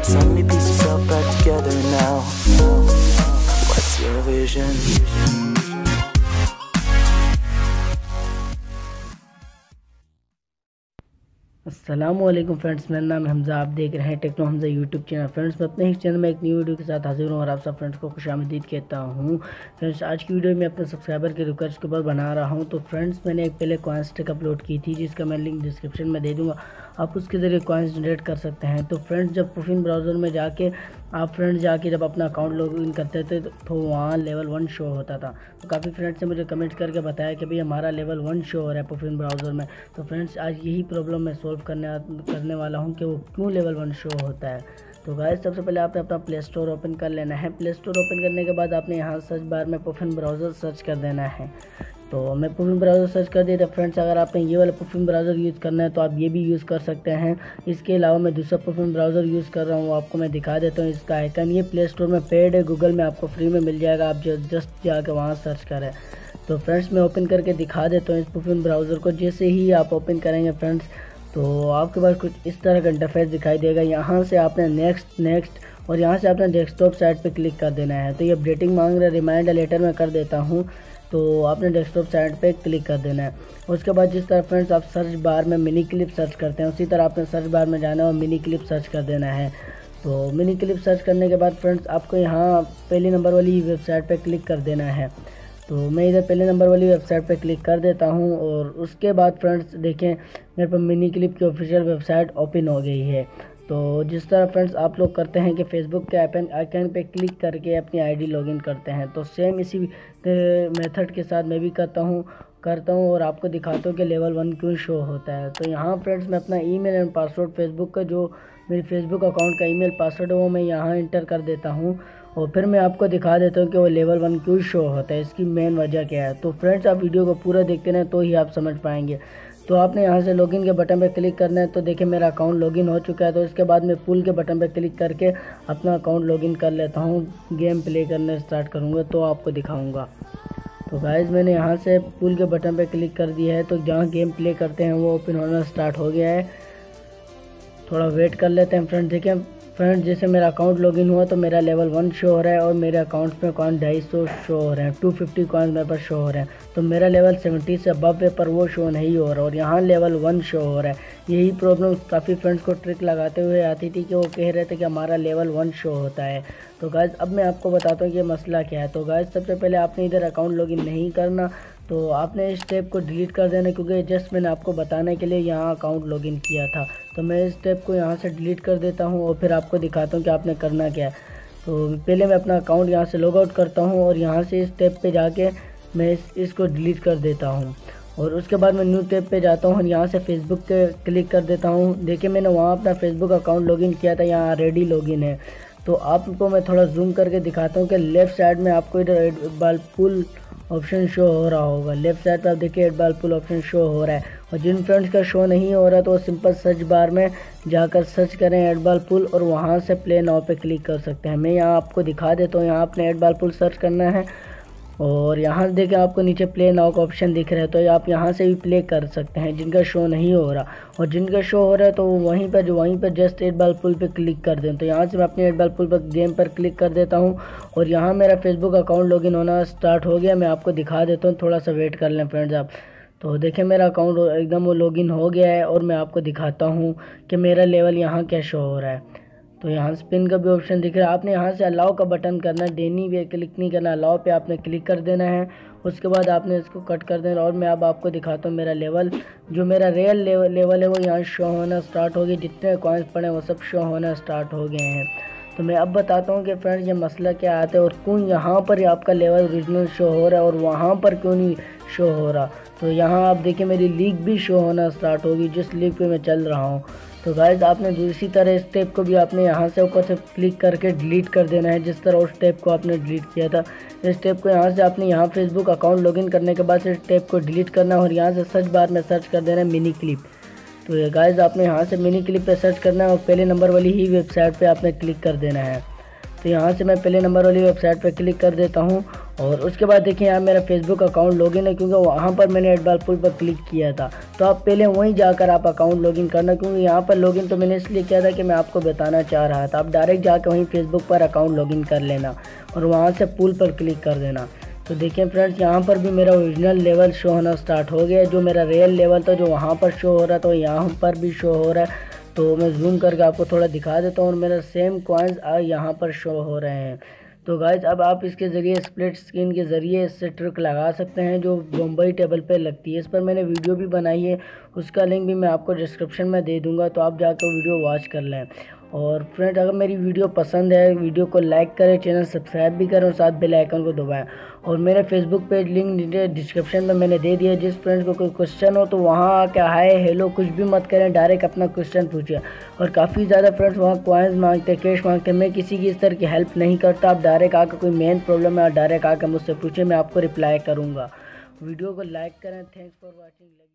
so many pieces all back together now. What's your vision? अस्सलामुअलैकुम friends, मेरा नाम है हमज़ा। आप देख रहे हैं techno Hamza YouTube channel. Friends, मैं अपने ही चैनल में एक न्यू वीडियो के साथ हाजिर हूँ और आप सब फ्रेंड्स को खुशामदीद कहता हूँ। फ्रेंड्स, आज की वीडियो में अपने सब्सक्राइबर के रिक्वेस्ट के ऊपर बना रहा हूँ। तो फ्रेंड्स, मैंने एक पहले कॉइन्स ट्रिक अपलोड की थी जिसका मैं लिंक डिस्क्रिप्शन में दे दूँगा। आप उसके ज़रिए कॉइन्स जनरेट कर सकते हैं। तो फ्रेंड्स, जब पुफिन ब्राउज़र में जाके जब अपना अकाउंट लॉगिन करते थे तो वहाँ लेवल 1 शो होता था। तो काफ़ी फ्रेंड्स ने मुझे कमेंट करके बताया कि भाई हमारा लेवल 1 शो हो रहा है पुफिन ब्राउज़र में। तो फ्रेंड्स, आज यही प्रॉब्लम मैं सॉल्व करने वाला हूँ कि वो क्यों लेवल 1 शो होता है। तो गाइस, सबसे पहले आपने अपना प्ले स्टोर ओपन कर लेना है। प्ले स्टोर ओपन करने के बाद आपने यहाँ सर्च बार में पुफिन ब्राउज़र सर्च कर देना है। तो मैं पुफिन ब्राउज़र सर्च कर दिया। तो फ्रेंड्स, अगर आपने ये वाला पुफिन ब्राउज़र यूज़ करना है तो आप ये भी यूज़ कर सकते हैं। इसके अलावा मैं दूसरा पुफिन ब्राउज़र यूज़ कर रहा हूँ, आपको मैं दिखा देता हूँ। इसका आइकन ये प्ले स्टोर में पेड है, गूगल में आपको फ्री में मिल जाएगा। आप जस्ट जाकर वहाँ सर्च करें। तो फ्रेंड्स, मैं ओपन करके दिखा देता हूँ इस पुफिन ब्राउज़र को। जैसे ही आप ओपन करेंगे फ्रेंड्स, तो आपके पास कुछ इस तरह का इंटरफेस दिखाई देगा। यहाँ से आपने नेक्स्ट और यहाँ से आपने डेस्कटॉप साइट पे क्लिक कर देना है। तो ये अपडेटिंग मांग रहा है, रिमाइंडर लेटर में कर देता हूँ। तो आपने डेस्कटॉप साइट पे क्लिक कर देना है। उसके बाद जिस तरह फ्रेंड्स आप सर्च बार में मिनी क्लिप सर्च करते हैं, उसी तरह आपने सर्च बार में जाना है और मिनी क्लिप सर्च कर देना है। तो मिनी क्लिप सर्च करने के बाद फ्रेंड्स, आपको यहाँ पहले नंबर वाली वेबसाइट पे क्लिक कर देना है। तो मैं इधर पहले नंबर वाली वेबसाइट पे क्लिक कर देता हूँ और उसके बाद फ्रेंड्स देखें, मेरे पर मिनी क्लिप की ऑफिशियल वेबसाइट ओपन हो गई है। तो जिस तरह फ्रेंड्स आप लोग करते हैं कि फेसबुक के आइकन पे क्लिक करके अपनी आईडी लॉगिन करते हैं, तो सेम इसी मेथड के साथ मैं भी करता हूँ और आपको दिखाता हूँ कि लेवल 1 क्यों शो होता है। तो यहाँ फ्रेंड्स, मैं अपना ईमेल एंड पासवर्ड फेसबुक का जो मेरी फेसबुक अकाउंट का ईमेल पासवर्ड है वो मैं यहाँ इंटर कर देता हूँ और फिर मैं आपको दिखा देता हूँ कि वो लेवल 1 क्यों शो होता है, इसकी मेन वजह क्या है। तो फ्रेंड्स, आप वीडियो को पूरा देखते रहें तो ही आप समझ पाएंगे। तो आपने यहाँ से लॉगिन के बटन पे क्लिक करना है। तो देखिए, मेरा अकाउंट लॉगिन हो चुका है। तो इसके बाद मैं पुल के बटन पे क्लिक करके अपना अकाउंट लॉगिन कर लेता हूँ। गेम प्ले करने स्टार्ट करूँगा तो आपको दिखाऊँगा। तो गाइज़, मैंने यहाँ से पुल के बटन पे क्लिक कर दिया है। तो जहाँ गेम प्ले करते हैं वो ओपन होना स्टार्ट हो गया है। थोड़ा वेट कर लेते हैं फ्रेंड्स। देखिए फ्रेंड्स, जैसे मेरा अकाउंट लॉगिन हुआ तो मेरा लेवल 1 शो हो रहा है और मेरे अकाउंट में कॉइन 250 शो हो रहे हैं, 250 कॉइन मेरे पर शो हो रहे हैं। तो मेरा लेवल 70 से अबव है पर वो शो नहीं हो रहा और यहाँ लेवल 1 शो हो रहा है। यही प्रॉब्लम काफ़ी फ्रेंड्स को ट्रिक लगाते हुए आती थी कि वो कह रहे थे कि हमारा लेवल 1 शो होता है। तो गाइज़, अब मैं आपको बताता हूँ कि मसला क्या है। तो गाइज़, सबसे पहले आपने इधर अकाउंट लॉगिन नहीं करना, तो आपने इस स्टेप को डिलीट कर देना, क्योंकि जस्ट मैंने आपको बताने के लिए यहाँ अकाउंट लॉगिन किया था। तो मैं इस स्टेप को यहाँ से डिलीट कर देता हूँ और फिर आपको दिखाता हूँ कि आपने करना क्या है। तो पहले मैं अपना अकाउंट यहाँ से लॉग आउट करता हूँ और यहाँ से इस स्टेप पे जाके मैं इसको डिलीट कर देता हूँ और उसके बाद मैं न्यू टैब पे जाता हूँ और यहाँ से फेसबुक के क्लिक कर देता हूँ। देखिए, मैंने वहाँ अपना फेसबुक अकाउंट लॉगिन किया था, यहाँ ऑलरेडी लॉगिन है। तो आपको मैं थोड़ा जूम करके दिखाता हूँ कि लेफ़्ट साइड में आपको इधर एड बाल पुल ऑप्शन शो हो रहा होगा। लेफ्ट साइड पर आप देखिए एड बाल पुल ऑप्शन शो हो रहा है। और जिन फ्रेंड्स का शो नहीं हो रहा तो वो सिंपल सर्च बार में जाकर सर्च करें एड बाल पुल और वहाँ से प्ले नाउ पे क्लिक कर सकते हैं। मैं यहाँ आपको दिखा देता हूँ। यहाँ आपने एड बाल पुल सर्च करना है और यहाँ देखिए आपको नीचे प्ले नाउ का ऑप्शन दिख रहा है। तो आप यहाँ से भी प्ले कर सकते हैं जिनका शो नहीं हो रहा, और जिनका शो हो रहा है तो वहीं पर जस्ट एड बाल पुल पे क्लिक कर दें। तो यहाँ से मैं अपने एड बाल पुल पर गेम पर क्लिक कर देता हूँ और यहाँ मेरा फेसबुक अकाउंट लॉगिन होना स्टार्ट हो गया। मैं आपको दिखा देता हूँ, थोड़ा सा वेट कर लें फ्रेंड्स आप। तो देखिए, मेरा अकाउंट एकदम वो लॉगिन हो गया है और मैं आपको दिखाता हूँ कि मेरा लेवल यहाँ क्या शो हो रहा है। तो यहाँ स्पिन का भी ऑप्शन दिख रहा है। आपने यहाँ से अलाउ का बटन करना है, डेनी पे क्लिक नहीं करना, अलाउ पे आपने क्लिक कर देना है। उसके बाद आपने इसको कट कर देना और मैं अब आपको दिखाता हूँ मेरा लेवल, जो मेरा रियल लेवल है वो यहाँ शो होना स्टार्ट हो गया। जितने कॉइन्स पड़े वो सब शो होना स्टार्ट हो गए हैं। तो मैं अब बताता हूँ कि फ्रेंड्स ये मसला क्या आता है और क्यों यहाँ पर आपका लेवल ओरिजिनल शो हो रहा है और वहाँ पर क्यों नहीं शो हो रहा। तो यहाँ आप देखिए मेरी लीग भी शो होना स्टार्ट होगी जिस लीग पे मैं चल रहा हूँ। तो गाइज, आपने दूसरी तरह इस स्टेप को भी आपने यहाँ से ऊपर से क्लिक करके डिलीट कर देना है, जिस तरह उस स्टेप को आपने डिलीट किया था। इस स्टेप को यहाँ से आपने यहाँ फेसबुक अकाउंट लॉगिन करने के बाद इस स्टेप को डिलीट करना है और यहाँ से सर्च बार में सर्च कर देना है मिनी क्लिप। तो ये गाइज, आपने यहाँ से मिनी क्लिप पे सर्च करना है और पहले नंबर वाली ही वेबसाइट पे आपने क्लिक कर देना है। तो यहाँ से मैं पहले नंबर वाली वेबसाइट पे क्लिक कर देता हूँ और उसके बाद देखिए यहाँ मेरा फेसबुक अकाउंट लॉगिन है, क्योंकि वहाँ पर मैंने एड बार फुल पर क्लिक किया था। तो आप पहले वहीं जाकर आप अकाउंट लॉगिन करना, क्योंकि यहाँ पर लॉगिन तो मैंने इसलिए किया था कि मैं आपको बताना चाह रहा था। आप डायरेक्ट जाकर वहीं फेसबुक पर अकाउंट लॉगिन कर लेना और वहाँ से पुल पर क्लिक कर देना। तो देखिए फ्रेंड्स, यहाँ पर भी मेरा ओरिजिनल लेवल शो होना स्टार्ट हो गया। जो मेरा रियल लेवल था जो वहाँ पर शो हो रहा था यहाँ पर भी शो हो रहा है। तो मैं जूम करके आपको थोड़ा दिखा देता हूँ और मेरा सेम कॉइन्स यहाँ पर शो हो रहे हैं। तो गाइज अब आप इसके ज़रिए स्प्लिट स्क्रीन के ज़रिए इससे ट्रिक लगा सकते हैं जो बम्बई टेबल पे लगती है। इस पर मैंने वीडियो भी बनाई है, उसका लिंक भी मैं आपको डिस्क्रिप्शन में दे दूंगा, तो आप जाकर वीडियो वॉच कर लें। और फ्रेंड, अगर मेरी वीडियो पसंद है, वीडियो को लाइक करें, चैनल सब्सक्राइब भी करें और साथ बेल आइकन को दबाएं। और मेरे फेसबुक पेज लिंक डिस्क्रिप्शन में मैंने दे दिया। जिस फ्रेंड्स को कोई क्वेश्चन हो तो वहाँ आके हाय हेलो कुछ भी मत करें, डायरेक्ट अपना क्वेश्चन पूछिए। और काफ़ी ज़्यादा फ्रेंड्स वहाँ कॉइन्स मांगते हैं, कैश मांगते हैं। मैं किसी की इस तरह की हेल्प नहीं करता। आप डायरेक्ट आकर कोई मेन प्रॉब्लम है, डायरेक्ट आकर मुझसे पूछिए, मैं आपको रिप्लाई करूँगा। वीडियो को लाइक करें। Thanks for watching.